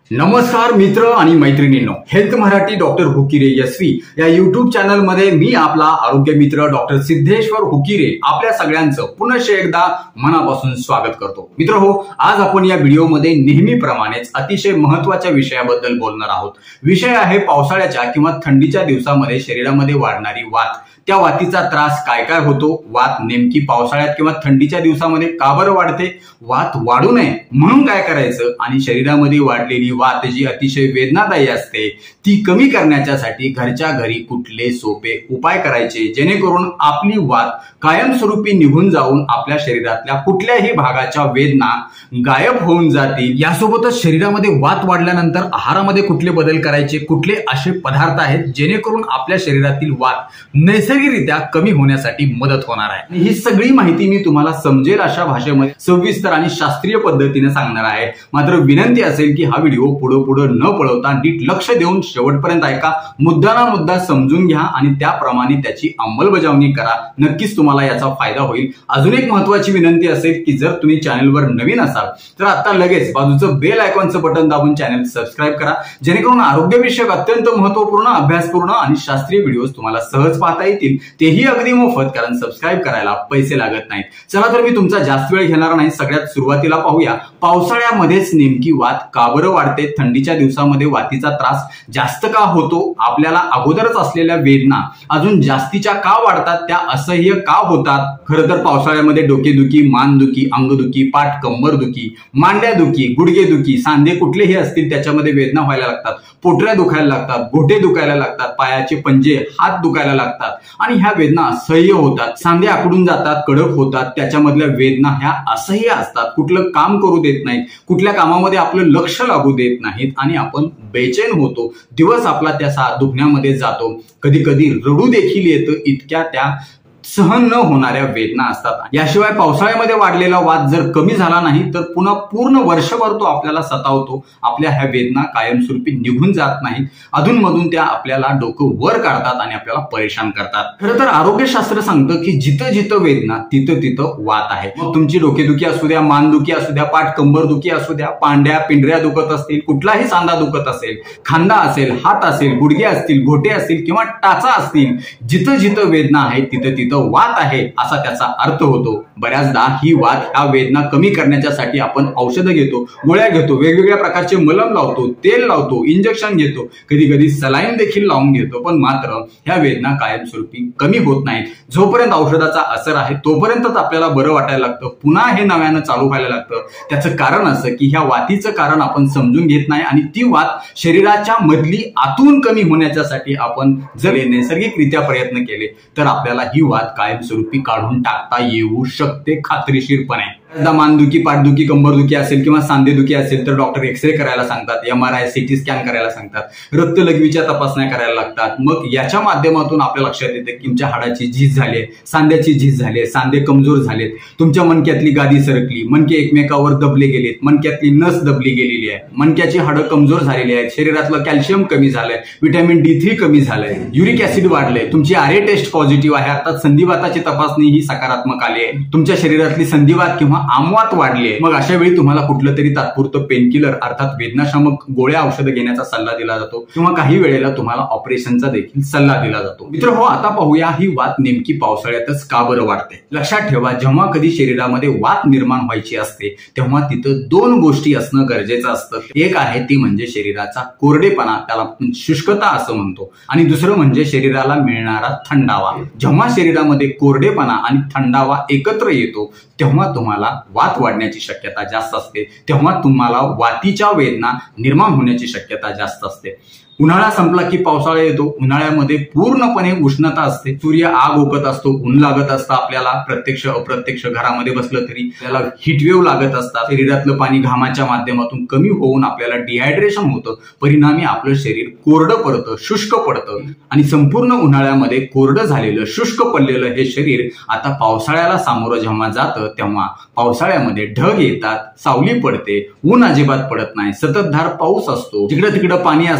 नमस्कार मित्र आणि मैत्रिणींनो, हेल्थ मराठी डॉक्टर हुकिरे यशवी या युट्यूब चॅनल मध्ये मी आपला आरोग्य मित्र डॉक्टर सिद्धेश्वर हुकिरे आपल्या सगळ्यांचं पुनश्च एकदा मनापासून स्वागत करतो। मित्र हो, आज आपण या व्हिडिओमध्ये नेहमीप्रमाणेच अतिशय महत्त्वाच्या विषयाबद्दल बोलणार आहोत। विषय आहे पावसाळ्याच्या किंवा थंडीच्या दिवसामध्ये शरीरामध्ये वाढणारी वात। त्या वातीचा त्रास काय काय होतो, वात नेमकी पावसाळ्यात किंवा थंडीच्या दिवसामध्ये का बरं वाढते, वात वाढू नये म्हणून काय करायचं, आणि शरीरामध्ये वाढलेली वात जी अतिशय वेदनादायी असते ती कमी करण्यासाठी घरच्या घरी कुठले सोपे उपाय करायचे जेणेकरून आपली वात कायमस्वरूपी निघून जाऊन आपल्या शरीरातल्या कुठल्याही भागाच्या वेदना गायब होऊन जातील। यासोबतच शरीरामध्ये वात वाढल्यानंतर आहारामध्ये कुठले बदल करायचे, कुठले असे पदार्थ आहेत जेणेकरून आपल्या शरीरातील वात नैसर्गिकरित्या कमी होण्यासाठी मदत होणार आहे। ही सगळी माहिती मी तुम्हाला समजेल अशा भाषेमध्ये सविस्तर आणि शास्त्रीय पद्धतीने सांगणार आहे। मात्र विनंती असेल की हा व्हिडिओ पुढे न पळवता नीट लक्ष देऊन शेवटपर्यंत ऐका, मुद्दा मुद्दा समजून घ्या आणि त्याप्रमाणे त्याची अंमलबजावणी करा। नक्कीच तुम्हाला याचा फायदा होईल। अजून एक महत्त्वाची विनंती असेल की जर तुम्ही चॅनलवर नवीन असाल तर आता लगेच बाजूचं बेल आयकॉनचं बटन दाबून चॅनल सबस्क्राईब करा, जेणेकरून आरोग्यविषयक अत्यंत महत्त्वपूर्ण, अभ्यासपूर्ण आणि शास्त्रीय व्हिडिओज तुम्हाला सहज पाहता येतील, तेही अगदी मोफत, कारण सबस्क्राईब करायला पैसे लागत नाहीत। चला तर मी तुमचा जास्त वेळ घेणार नाही, सगळ्यात सुरुवातीला पाहूया पावसाळ्यामध्येच नेमकी वात का बरं वाढते, थंडीच्या दिवसामध्ये वातीचा त्रास जास्त का होतो, आपल्याला अगोदरच असलेल्या वेदना अजून जास्तीच्या का वाढतात, त्या असह्य का होतात। खरं तर पावसाळ्यामध्ये डोकेदुखी, मानदुखी, अंगदुखी, पाठ कंबर दुखी, मांड्या दुखी, गुडघे दुखी, सांधे कुठलेही असतील त्याच्यामध्ये वेदना व्हायला लागतात, पोटऱ्या दुखायला लागतात, घोटे दुखायला लागतात, पायाचे पंजे, हात दुखायला लागतात आणि ह्या वेदना असह्य होतात। सांधे आखडून जातात, कडक होतात, त्याच्यामधल्या वेदना ह्या असह्य असतात, कुठलं काम करू देत नाहीत, कुठल्या कामामध्ये आपलं लक्ष लागू देत नाहीत आणि आपण बेचैन होतो। दिवस आपला त्या दुखण्यामध्ये जातो, कधी कधी रडू देखील येतं, इतक्या त्या सहन न होणाऱ्या वेदना असतात। याशिवाय पावसाळ्यामध्ये वाढलेला वात जर कमी झाला नाही तर पुन्हा पूर्ण वर्षभर तो आपल्याला सतावतो। आपल्या ह्या वेदना कायमस्वरूपी निघून जात नाहीत, अधूनमधून त्या आपल्याला डोकं वर काढतात आणि आपल्याला परेशान करतात। खरं तर आरोग्यशास्त्र सांगतं की जिथं जिथं वेदना तिथं तिथं वात आहे। मग तुमची डोकेदुखी असू द्या, मानदुखी असू द्या, पाठ कंबर दुखी असू द्या, पांड्या पिंढऱ्या दुखत असतील, कुठलाही सांधा दुखत असेल, खांदा असेल, हात असेल, गुडघे असतील, घोटे असतील किंवा टाचा असतील, जिथं जिथं वेदना आहे तिथं तिथं वात आहे असा त्याचा अर्थ होतो। बऱ्याचदा ही वात ह्या वेदना कमी करण्यासाठी आपण औषधं घेतो, गोळ्या घेतो, वेगवेगळ्या प्रकारचे मलम लावतो, तेल लावतो, इंजेक्शन घेतो, कधी कधी सलाईन देखील लावून घेतो, पण मात्र ह्या वेदना कायमस्वरूपी कमी होत नाहीत। जोपर्यंत औषधाचा असर आहे तोपर्यंतच आपल्याला बरं वाटायला लागतं, पुन्हा हे नव्यानं चालू व्हायला लागतं। त्याचं कारण असं की ह्या वातीचं कारण आपण समजून घेत नाही आणि ती वात शरीराच्या मधली आतून कमी होण्यासाठी आपण जर नैसर्गिकरित्या प्रयत्न केले तर आपल्याला ही वात कायमस्वरूपी काढून टाकता येऊ शकते खात्रीशीरपणे। मानदुखी, पाठदुखी, कंबरदुखी असेल किंवा सांधेदुखी असेल तर डॉक्टर एक्सरे करायला सांगतात, MRI, CT स्कॅन करायला सांगतात, रक्तलघवीच्या तपासण्या करायला लागतात। मग याच्या माध्यमातून आपल्या लक्षात येते की तुमच्या हाडाची झीज झाली, सांध्याची झीज झाली, सांधे कमजोर झालेत, तुमच्या मणक्यातली गादी सरकली, मणके एकमेकावर दबले गेलेत, मणक्यातली नस दबली गेलेली आहे, मणक्याची हाडं कमजोर झालेली आहेत, शरीरातलं कॅल्शियम कमी झालंय, व्हिटॅमिन D3 कमी झालंय, युरिक ऍसिड वाढलंय, तुमची RA टेस्ट पॉझिटिव्ह आहे, अर्थात संधिवाताची तपासणी ही सकारात्मक आली आहे, तुमच्या शरीरातली संधिवात किंवा आमवात वाढली आहे। मग अशा वेळी तुम्हाला कुठलं तरी तात्पुरतं पेनकिलर अर्थात वेदनाशामक गोळ्या औषधं घेण्याचा सल्ला दिला जातो किंवा काही वेळेला तुम्हाला ऑपरेशनचा देखील सल्ला दिला जातो। मित्र हो, आता पाहूया ही वात नेमकी पावसाळ्यातच का बरं वाढते। लक्षात ठेवा, जेव्हा कधी शरीरामध्ये वात निर्माण व्हायची असते तेव्हा तिथं दोन गोष्टी असणं गरजेचं असतं। एक आहे ती म्हणजे शरीराचा कोरडेपणा, त्याला आपण शुष्कता असं म्हणतो, आणि दुसरं म्हणजे शरीराला मिळणारा थंडावा। जेव्हा शरीरामध्ये कोरडेपणा आणि थंडावा एकत्र येतो तेव्हा तुम्हाला वात वाढण्याची शक्यता जास्त असते, तेव्हा तुम्हाला वातीच्या वेदना निर्माण होण्याची शक्यता जास्त असते। उन्हाळा संपला की पावसाळा येतो, उन्हाळ्यामध्ये पूर्णपणे उष्णता असते, सूर्य आग ओकत असतो, ऊन लागत असतं, आपल्याला प्रत्यक्ष अप्रत्यक्ष घरामध्ये बसलं तरी त्याला हीटवेव्ह लागत असतात, शरीरातलं पाणी घामाच्या माध्यमातून कमी होऊन आपल्याला डिहायड्रेशन होतं, परिणामी आपलं शरीर कोरडं पडतं, शुष्क पडतं आणि संपूर्ण उन्हाळ्यामध्ये कोरडं झालेलं, शुष्क पडलेलं हे शरीर आता पावसाळ्याला सामोरं जेव्हा जातं तेव्हा पावसाळ्यामध्ये ढग येतात, सावली पडते, ऊन अजिबात पडत नाही, सततधार पाऊस असतो, जिकडं तिकडं पाणी असतं, थंड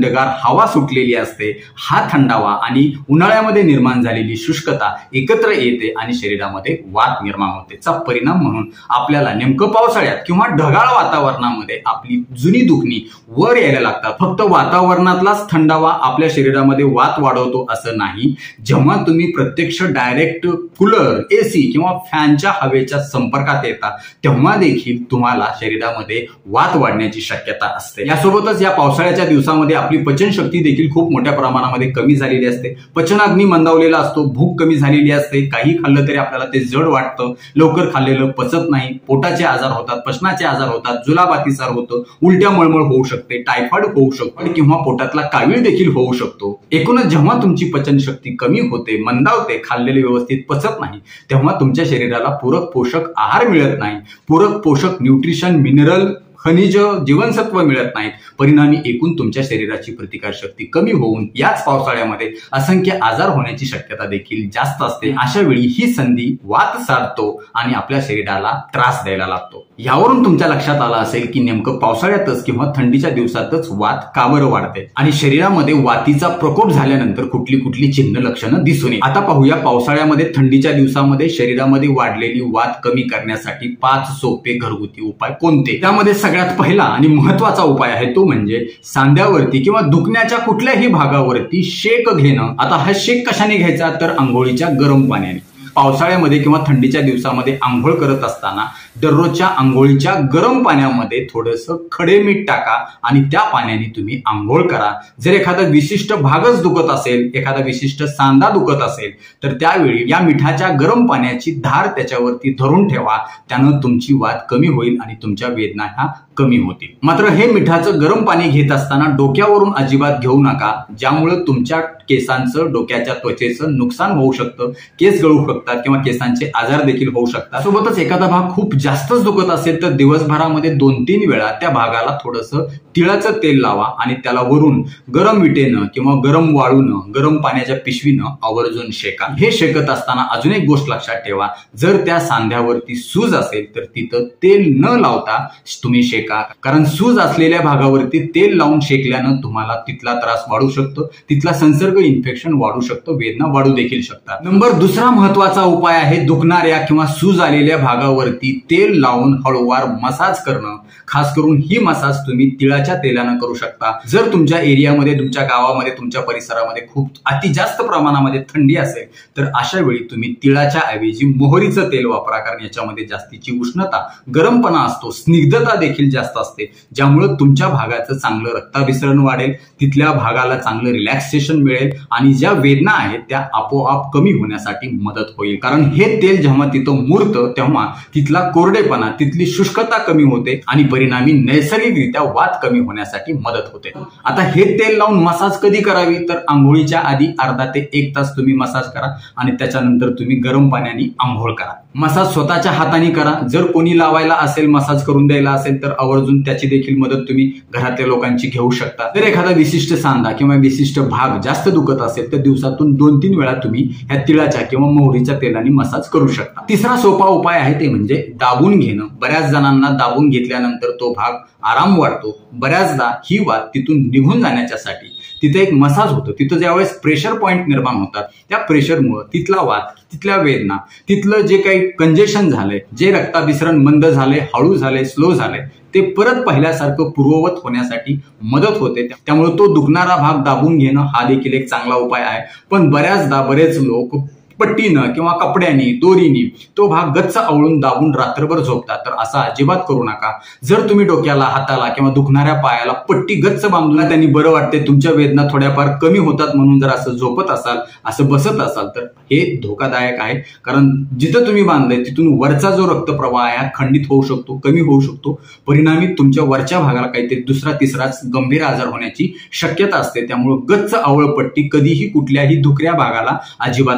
थंडगार हवा सुटलेली असते, हा थंडावा आणि उन्हाळ्यामध्ये निर्माण झालेली शुष्कता एकत्र येते आणि शरीरामध्ये वात निर्माण होते. चा परिणाम म्हणून आपल्याला नेमकं पावसाळ्यात किंवा ढगाळ वातावरणामध्ये आपली जुनी दुखणी वर यायला लागतात. फक्त वातावरणातलाच थंडावा आपल्या शरीरामध्ये वात वाढवतो असं नाही. जेव्हा तुम्ही प्रत्यक्ष डायरेक्ट कूलर, एसी किंवा फॅनच्या हवेच्या संपर्कात येता तेव्हा देखील तुम्हाला शरीरामध्ये वात वाढण्याची शक्यता असते. यासोबतच या पावसाळ्याच्या दिवसामध्ये आपली पचनशक्ती देखील खूप मोठ्या प्रमाणामध्ये कमी झालेली असते. पचनाग्नी मंदावलेला असतो, भूक कमी झालेली असते, काही खाल्लं तरी आपल्याला ते जड वाटतं, लवकर खाल्लेलं पचत नाही, पोटाचे आजार होतात, पचनाचे आजार होतात, जुलाबातिसार होतं, उलट्या मळमळ होऊ शकते, टायफॉइड होऊ शकतो किंवा पोटातला कावीळ देखील होऊ शकतो. एकूणच जेव्हा तुमची पचनशक्ती कमी होते, मंदावते, खाल्लेले व्यवस्थित पचत नाही तेव्हा तुमच्या शरीराला पूरक पोषक आहार मिळत नाही, पूरक पोषक न्यूट्रिशन, मिनरल, खनिज, जीवनसत्व मिळत नाहीत. परिणामी एकूण तुमच्या शरीराची प्रतिकारशक्ती कमी होऊन याच पावसाळ्यामध्ये असंख्य आजार होण्याची शक्यता देखील जास्त असते. अशा वेळी ही संधी वात साधतो आणि आपल्या शरीराला त्रास द्यायला लागतो. यावरून तुमच्या लक्षात आलं असेल की नेमकं पावसाळ्यातच किंवा थंडीच्या दिवसातच वात का बरं वाढते आणि शरीरामध्ये वातीचा प्रकोप झाल्यानंतर कुठली कुठली चिन्ह लक्षणं दिसून येतात. आता पाहूया पावसाळ्यामध्ये थंडीच्या दिवसामध्ये शरीरामध्ये वाढलेली वात कमी करण्यासाठी 5 सोपे घरगुती उपाय कोणते. त्यामध्ये सगळ्यात पहिला आणि महत्वाचा उपाय आहे तो म्हणजे सांध्यावरती किंवा दुखण्याच्या कुठल्याही भागावरती शेक घेणं. आता हा शेक कशाने घ्यायचा तर आंघोळीच्या गरम पाण्याने. पावसाळ्यामध्ये किंवा थंडीच्या दिवसामध्ये आंघोळ करत असताना दररोजच्या आंघोळीच्या गरम पाण्यामध्ये थोडंसं खडे मीठ टाका आणि त्या पाण्याने तुम्ही आंघोळ करा. जर एखादा विशिष्ट भागच दुखत असेल, एखादा विशिष्ट सांधा दुखत असेल तर त्यावेळी या मिठाच्या गरम पाण्याची धार त्याच्यावरती धरून ठेवा. त्यानं तुमची वात कमी होईल आणि तुमच्या वेदना ह्या कमी होतील. मात्र हे मिठाचं गरम पाणी घेत असताना डोक्यावरून अजिबात घेऊ नका, ज्यामुळे तुमच्या केसांचं, डोक्याच्या त्वचेचं नुकसान होऊ शकतं, केस गळू शकतात किंवा केसांचे आजार देखील होऊ शकतात. सोबतच एखादा भाग खूप जास्तच दुखत असेल तर दिवसभरामध्ये 2-3 वेळा त्या भागाला थोडंसं तिळाचं तेल लावा आणि त्याला वरून गरम विटेनं किंवा गरम वाळूनं, गरम पाण्याच्या पिशवीनं आवर्जून शेका. हे शेकत असताना अजून एक गोष्ट लक्षात ठेवा, जर त्या सांध्यावरती सूज असेल तर तिथं तेल न लावता तुम्ही शेका, कारण सूज असलेल्या भागावरती तेल लावून शेकल्यानं तुम्हाला तिथला त्रास वाढू शकतो, तिथला संसर्ग, इन्फेक्शन वाढू शकतो, वेदना वाढू देखील शकतात. नंबर दुसरा महत्वाचा उपाय आहे दुखणाऱ्या किंवा सूज आलेल्या भागावरती तेल लावून हळूवार मसाज करणं. खास करून ही मसाज तुम्ही तिळाच्या तेलानं करू शकता. जर तुमच्या एरियामध्ये, तुमच्या गावामध्ये, तुमच्या परिसरामध्ये खूप अति जास्त प्रमाणामध्ये थंडी असेल तर अशा वेळी तुम्ही तिळाच्या ऐवजी मोहरीचं तेल वापरा, कारण याच्यामध्ये जास्तीची उष्णता, गरमपणा असतो, स्निग्धता देखील जास्त असते, ज्यामुळे तुमच्या भागाचं चांगलं रक्ताभिसरण वाढेल, तिथल्या भागाला चांगलं रिलॅक्सेशन मिळेल आणि ज्या वेदना आहेत त्या आपोआप कमी होण्यासाठी मदत होईल. कारण हे तेल जेव्हा तिथं मुरतं तेव्हा तिथला कोरडेपणा, तिथली शुष्कता कमी होते आणि परिणामी नैसर्गिकरित्या वात कमी होण्यासाठी मदत होते. आता हे तेल लावून मसाज कधी करावी तर आंघोळीच्या आधी अर्धा ते 1 तास तुम्ही मसाज करा आणि त्याच्यानंतर तुम्ही गरम पाण्याने आंघोळ करा. मसाज स्वतःच्या हाताने करा. जर कोणी लावायला असेल, मसाज करून द्यायला असेल तर आवर्जून त्याची देखील मदत तुम्ही घरातल्या लोकांची घेऊ शकता. जर एखादा विशिष्ट सांधा किंवा विशिष्ट भाग जास्त दुखत असेल तर दिवसातून 2-3 वेळा तुम्ही ह्या तिळाच्या किंवा मोहरीच्या तेलाने मसाज करू शकता. तिसरा सोपा उपाय आहे ते म्हणजे दाबून घेणं. बऱ्याच जणांना दाबून घेतल्यानंतर तो भाग आराम वाटतो. बऱ्याचदा ही वात तिथून निघून जाण्यासाठी तिथे एक मसाज होतो. तिथं ज्यावेळेस प्रेशर पॉइंट निर्माण होतात त्या प्रेशरमुळे तिथला वात, तिथल्या वेदना, तिथलं जे काही कंजेशन झालंय, जे रक्ताभिसरण मंद झालंय, हळू झालंय, स्लो झालंय, ते परत पहिल्यासारखं पूर्ववत होण्यासाठी मदत होते. त्यामुळे तो दुखणारा भाग दाबून घेणं हा देखील एक चांगला उपाय आहे. पण बऱ्याचदा बरेच लोक पट्टीनं किंवा कपड्यानी, दोरीनी तो भाग गच्च आवळून दाबून रात्रभर झोपतात. तर असं अजिबात करू नका. जर तुम्ही डोक्याला, हाताला किंवा दुखणाऱ्या पायाला पट्टी गच्च बांधून त्यांनी बरं वाटते, तुमच्या वेदना थोड्याफार कमी होतात म्हणून जर असं झोपत असाल, असं बसत असाल तर हे धोकादायक आहे. कारण जिथं तुम्ही बांधलंय तिथून वरचा जो रक्तप्रवाह आहे खंडित होऊ शकतो, कमी होऊ शकतो. परिणामी तुमच्या वरच्या भागाला काहीतरी दुसरा तिसराच गंभीर आजार होण्याची शक्यता असते. त्यामुळे गच्च आवळ पट्टी कधीही कुठल्याही दुखऱ्या भागाला अजिबात लावू नका.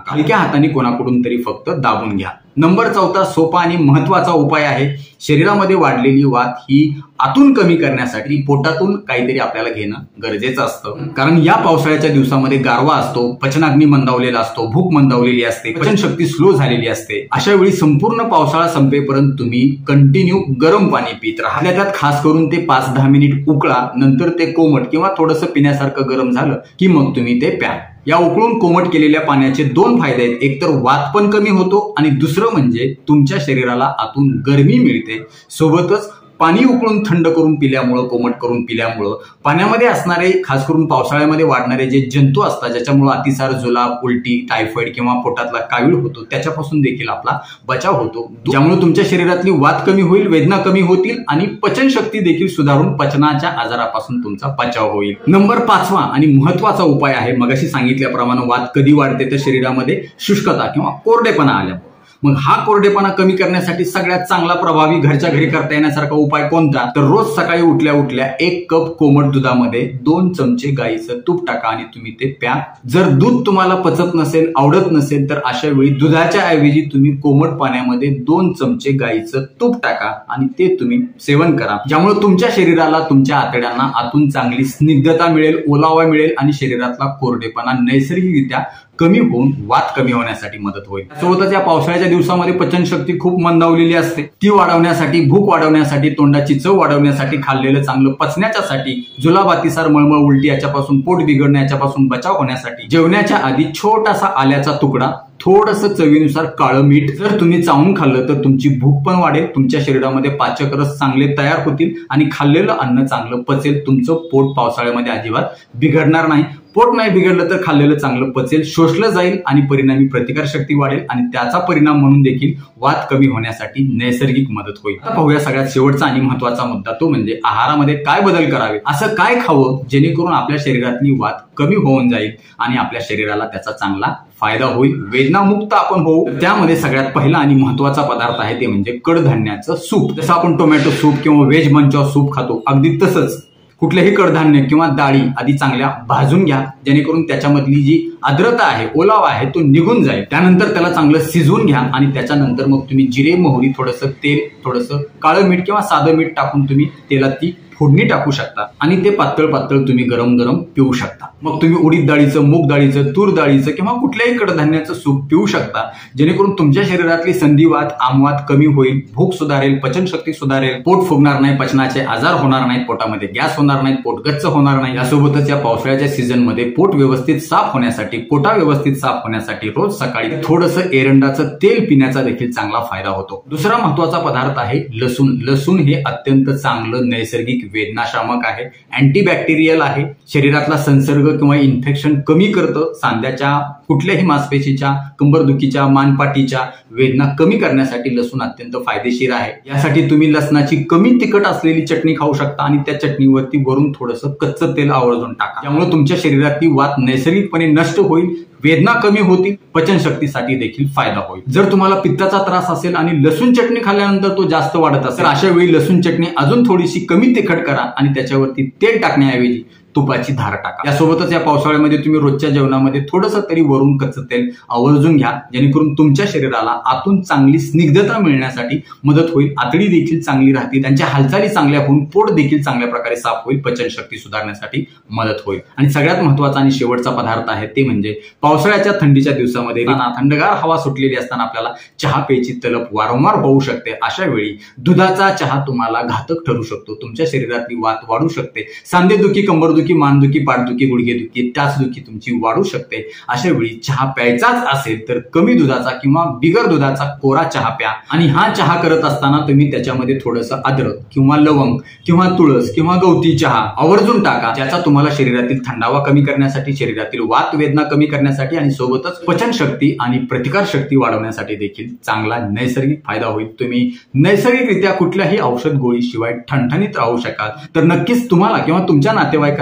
टाका. हलक्या हाताने कोणाकडून तरी फक्त दाबून घ्या. नंबर 4 सोपा आणि महत्वाचा उपाय आहे. शरीरामध्ये वाढलेली वात ही आतून कमी करण्यासाठी पोटातून काहीतरी आपल्याला घेणं गरजेचं असतं. कारण या पावसाळ्याच्या दिवसामध्ये गारवा असतो, पचनाग्नी मंदावलेला असतो, भूक मंदावलेली असते, पचनशक्ती स्लो झालेली असते. अशा वेळी संपूर्ण पावसाळा संपेपर्यंत तुम्ही कंटिन्यू गरम पाणी पित राहा. त्यात खास करून ते 5-10 मिनिट उकळा, नंतर ते कोमट किंवा थोडंसं पिण्यासारखं गरम झालं की मग तुम्ही ते प्या. या उकळून कोमट केलेल्या पाण्याचे 2 फायदे आहेत. एक तर वात पण कमी होतो आणि दुसरं म्हणजे तुमच्या शरीराला आतून गरमी मिळते. सोबतच पाणी उकळून थंड करून पिल्यामुळं, कोमट करून पिल्यामुळं पाण्यामध्ये असणारे, खास करून पावसाळ्यामध्ये वाढणारे जे जंतू असतात ज्याच्यामुळे अतिसार, जुलाब, उलटी, टायफॉइड किंवा पोटातला कावीळ होतो त्याच्यापासून देखील आपला बचाव होतो. ज्यामुळे तुमच्या शरीरातली वात कमी होईल, वेदना कमी होतील आणि पचनशक्ती देखील सुधारून पचनाच्या आजारापासून तुमचा बचाव होईल. नंबर 5 आणि महत्वाचा उपाय आहे. मगाशी सांगितल्याप्रमाणे वात कधी वाढते तर शरीरामध्ये शुष्कता किंवा कोरडेपणा आल्या. मग हा कोरडेपणा कमी करण्यासाठी सगळ्यात चांगला, प्रभावी, घरच्या घरी करता येण्यासारखा उपाय कोणता? तर रोज सकाळी उठल्या उठल्या 1 कप कोमट दुधामध्ये 2 चमचे गाईचं तूप टाका आणि तुम्ही ते प्या. जर दूध तुम्हाला पचत नसेल, आवडत नसेल तर अशा वेळी दुधाच्या ऐवजी तुम्ही कोमट पाण्यामध्ये 2 चमचे गाईचं तूप टाका आणि ते तुम्ही सेवन करा. ज्यामुळे तुमच्या शरीराला, तुमच्या आतड्यांना आतून चांगली स्निग्धता मिळेल, ओलावा मिळेल आणि शरीरातला कोरडेपणा नैसर्गिकरित्या कमी होऊन वात कमी होण्यासाठी मदत होईल. सोबतच या पावसाळ्याच्या दिवसामध्ये पचनशक्ती खूप मंदावलेली असते. ती वाढवण्यासाठी, भूक वाढवण्यासाठी, तोंडाची चव वाढवण्यासाठी, खाल्लेलं चांगलं पचण्यासाठी, जुलाब, अतिसार, मळमळ, उलटी याच्यापासून, पोट बिघडणं याच्यापासून बचाव होण्यासाठी जेवण्याच्या आधी छोटासा आल्याचा तुकडा, थोडंसं चवीनुसार काळं मीठ जर तुम्ही चावून खाल्लं तर तुमची भूक पण वाढेल, तुमच्या शरीरामध्ये पाचक रस चांगले तयार होतील आणि खाल्लेलं अन्न चांगलं पचेल. तुमचं पोट पावसाळ्यामध्ये अजिबात बिघडणार नाही. पोट नाही बिघडलं तर खाल्लेलं चांगलं पचेल, शोषलं जाईल आणि परिणामी प्रतिकारशक्ती वाढेल आणि त्याचा परिणाम म्हणून देखील वात कमी होण्यासाठी नैसर्गिक मदत होईल. आता पाहूया सगळ्यात शेवटचा आणि महत्वाचा मुद्दा, तो म्हणजे आहारामध्ये काय बदल करावे. असं काय खावं जेणेकरून आपल्या शरीरातली वात कमी होऊन जाईल आणि आपल्या शरीराला त्याचा चांगला फायदा होईल, वेदनामुक्त आपण होऊ. त्यामध्ये सगळ्यात पहिला आणि महत्वाचा पदार्थ आहे ते म्हणजे कडधान्याचं सूप. जसं आपण टोमॅटो सूप किंवा व्हेज मंचाव सूप खातो, अगदी तसंच कुठलेही कडधान्य किंवा डाळी आधी चांगल्या भाजून घ्या, जेणेकरून त्याच्यामधली जी आर्द्रता आहे, ओलावा आहे तो निघून जाईल. त्यानंतर त्याला चांगलं शिजवून घ्या आणि त्याच्यानंतर मग तुम्ही जिरे, मोहरी, थोडंसं तेल, थोडंसं काळं मीठ किंवा साधं मीठ टाकून तुम्ही तेलात ती फोडणी टाकू शकता आणि ते पातळ पातळ तुम्ही गरम गरम पिऊ शकता. मग तुम्ही उडीद डाळीचं, मूग डाळीचं, तूर डाळीचं किंवा कुठल्याही कडधान्याचं सूप पिऊ शकता, जेणेकरून तुमच्या शरीरातली संधिवात, आमवात कमी होईल, भूक सुधारेल, पचनशक्ती सुधारेल, पोट फुगणार नाही, पचनाचे आजार होणार नाहीत, पोटामध्ये गॅस होणार नाहीत, पोट गच्च होणार नाही. यासोबतच या पावसाळ्याच्या सीझन मध्ये पोट व्यवस्थित साफ होण्यासाठी, पोटा व्यवस्थित साफ होण्यासाठी रोज सकाळी थोडंसं एरंडाचं तेल पिण्याचा देखील चांगला फायदा होतो. दुसरा महत्वाचा पदार्थ आहे लसूण. लसूण हे अत्यंत चांगलं नैसर्गिक वेदनाशामक आहे, अँटीबॅक्टेरियल आहे, शरीरातला संसर्ग किंवा इन्फेक्शन कमी करतं, सांध्याच्या कुठल्याही मांसपेशीच्या, कंबरदुखीच्या, मानपाटीच्या वेदना कमी करण्यासाठी लसूण अत्यंत फायदेशीर आहे. यासाठी तुम्ही लसणाची कमी तिखट असलेली चटणी खाऊ शकता आणि त्या चटणीवरती वरून थोडंसं कच्चं तेल आवर्जून टाका. त्यामुळे तुमच्या शरीरातली वात नैसर्गिकपणे नष्ट होईल, वेदना कमी होतील, पचनशक्तीसाठी देखील फायदा होईल. जर तुम्हाला पित्ताचा त्रास असेल आणि लसूण चटणी खाल्ल्यानंतर तो जास्त वाढत असेल, अशा वेळी लसूण चटणी अजून थोडीशी कमी तिखट करा आणि त्याच्यावरती तेल टाकण्याऐवजी तुपाची धार टाका. यासोबतच या पावसाळ्यामध्ये तुम्ही रोजच्या जेवणामध्ये थोडंसं तरी वरून कच्चं तेल आवर्जून घ्या, जेणेकरून तुमच्या शरीराला आतून चांगली स्निग्धता मिळण्यासाठी मदत होईल, आतडी देखील चांगली राहतील, त्यांच्या हालचाली चांगल्या होऊन पोट देखील चांगल्या प्रकारे साफ होईल, पचनशक्ती सुधारण्यासाठी मदत होईल. आणि सगळ्यात महत्वाचा आणि शेवटचा पदार्थ आहे ते म्हणजे पावसाळ्याच्या थंडीच्या दिवसामध्ये थंडगार हवा सुटलेली असताना आपल्याला चहा प्यायची तलप वारंवार होऊ शकते. अशा वेळी दुधाचा चहा तुम्हाला घातक ठरू शकतो, तुमच्या शरीरातली वात वाढू शकते, सांधेदुखी, कंबरदुखी, मानदुखी, पाठदुखी, गुडघेदुखी, टाचदुखी तुमची वाढू शकते. अशा वेळी चहा प्यायचाच असेल तर कमी दुधाचा किंवा बिगर दुधाचा कोरा चहा प्या आणि हा चहा करत असताना तुम्ही त्याच्यामध्ये थोडंसं अद्रक किंवा लवंग किंवा तुळस किंवा गवती चहा आवर्जून टाका, ज्याचा तुम्हाला शरीरातील थंडावा कमी करण्यासाठी, शरीरातील वात वेदना कमी करण्यासाठी आणि सोबतच पचनशक्ती आणि प्रतिकार शक्ती वाढवण्यासाठी देखील चांगला नैसर्गिक फायदा होईल. तुम्ही नैसर्गिकरित्या कुठल्याही औषध गोळी शिवाय ठणठणीत राहू शकाल. तर नक्कीच तुम्हाला किंवा तुमच्या नातेवाईकांना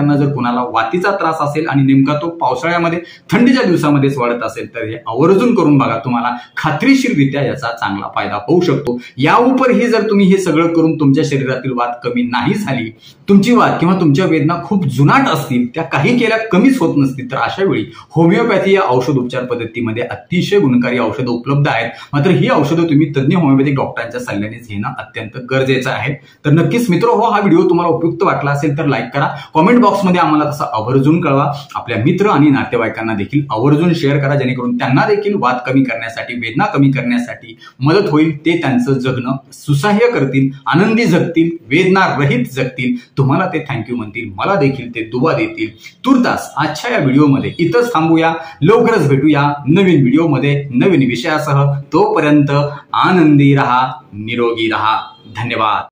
नातेवाईकांना जर कोणाला वातीचा त्रास असेल आणि नेमका तो पावसाळ्यामध्ये थंडीच्या दिवसामध्येच वाढत असेल तर हे आवर्जून करून बघा, तुम्हाला खात्रीशीररित्या याचा चांगला फायदा होऊ शकतो। या उपरही जर तुम्ही हे सगळं करून तुमच्या शरीरातील वात कमी नाही झाली, तुमची वात किंवा तुमच्या वेदना खूप जुनाट असतील, त्या काही केल्या कमीच होत नसतील, तर अशा वेळी होमिओपॅथी या औषध उपचार पद्धतीमध्ये अतिशय गुणकारी औषधं उपलब्ध आहेत। मात्र ही औषधं तुम्ही तज्ञ होमिओपॅथिक डॉक्टरांच्या सल्ल्यानेच घेणं अत्यंत गरजेचं आहे। तर नक्कीच मित्र हो, हा व्हिडिओ तुम्हाला उपयुक्त वाटला असेल तर लाईक करा, कॉमेंट बॉक्समध्ये आम्हाला तसं आवर्जून कळवा, आपल्या मित्र आणि नातेवाईकांना देखील आवर्जून शेअर करा, जेणेकरून त्यांना देखील वात कमी करण्यासाठी, वेदना कमी करण्यासाठी मदत होईल। ते त्यांचं जगणं सुसह्य करतील, आनंदी जगतील, वेदना रहित जगतील, तुम्हाला ते थँक्यू म्हणतील, मला देखील ते दुवा देतील। तुर्तास आजच्या या व्हिडिओमध्ये इथंच थांबूया, लवकरच भेटूया नवीन व्हिडिओमध्ये नवीन विषयासह। तोपर्यंत आनंदी रहा, निरोगी रहा। धन्यवाद।